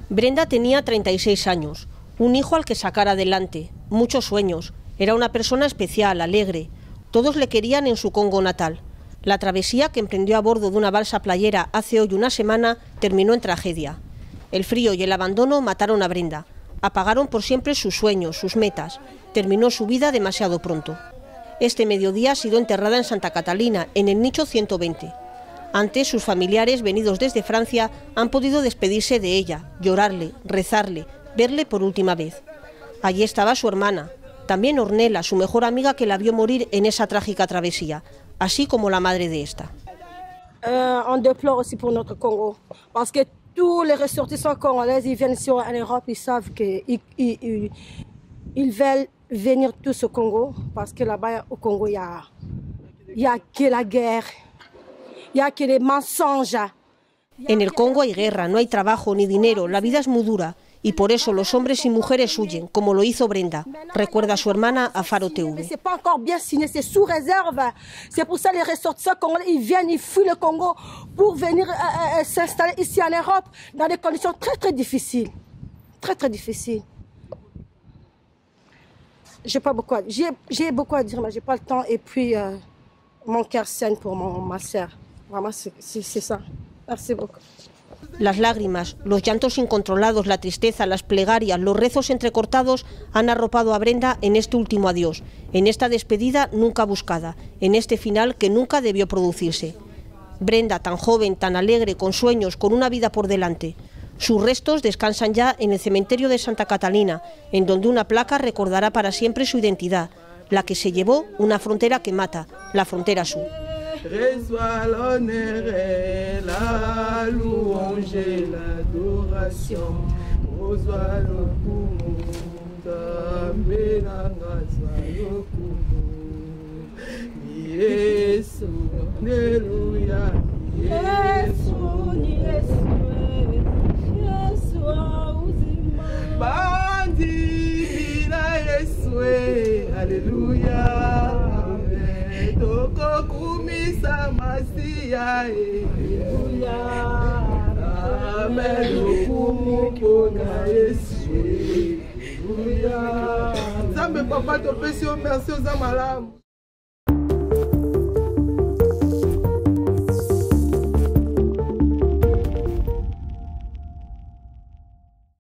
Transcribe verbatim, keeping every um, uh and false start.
Brenda tenía treinta y seis años, un hijo al que sacar adelante, muchos sueños. Era una persona especial, alegre. Todos le querían en su Congo natal. La travesía que emprendió a bordo de una balsa playera hace hoy una semana terminó en tragedia. El frío y el abandono mataron a Brenda. Apagaron por siempre sus sueños, sus metas. Terminó su vida demasiado pronto. Este mediodía ha sido enterrada en Santa Catalina, en el nicho ciento veinte. Antes, sus familiares, venidos desde Francia, han podido despedirse de ella, llorarle, rezarle, verle por última vez. Allí estaba su hermana, también Ornella, su mejor amiga, que la vio morir en esa trágica travesía, así como la madre de esta. Euh, on déplore aussi pour notre Congo, parce que tous les ressortissants congolais, ils viennent ici en Europe, ils savent qu'ils ils, ils, ils veulent venir tous au Congo, parce que là-bas au Congo, il y a, il y a que la guerre. Ya que mensonges. En el Congo hay guerra, no hay trabajo ni dinero, la vida es muy dura y por eso los hombres y mujeres huyen, como lo hizo Brenda, recuerda a su hermana a Faro T V. C'est pas encore bien signé, c'est sous réserve. C'est pour ça les ressortissants congolais, ils viennent, ils fuient le Congo pour venir euh, euh, s'installer ici en Europe dans des conditions très très difficiles, très très difficiles. J'ai pas beaucoup, à... j'ai j'ai beaucoup à dire, mais j'ai pas le temps et puis euh, mon cœur saigne pour mon, ma sœur. C'est ça. Merci beaucoup. Las lágrimas, los llantos incontrolados, la tristeza, las plegarias, los rezos entrecortados han arropado a Brenda en este último adiós, en esta despedida nunca buscada, en este final que nunca debió producirse. Brenda, tan joven, tan alegre, con sueños, con una vida por delante. Sus restos descansan ya en el cementerio de Santa Catalina, en donde una placa recordará para siempre su identidad, la que se llevó una frontera que mata, la frontera sur. Reçois l'honneur et la louange et l'adoration. Reçois le kumu, tambelanga le kumu. Yesu, Alléluia. Yesu, Yesu, Yesu uzima. Bandi na Yesu, Alléluia. Kumisa masia Alleluia Amen kumupona Yesu Alleluia Zambe papa topesi yo merci oza malamu.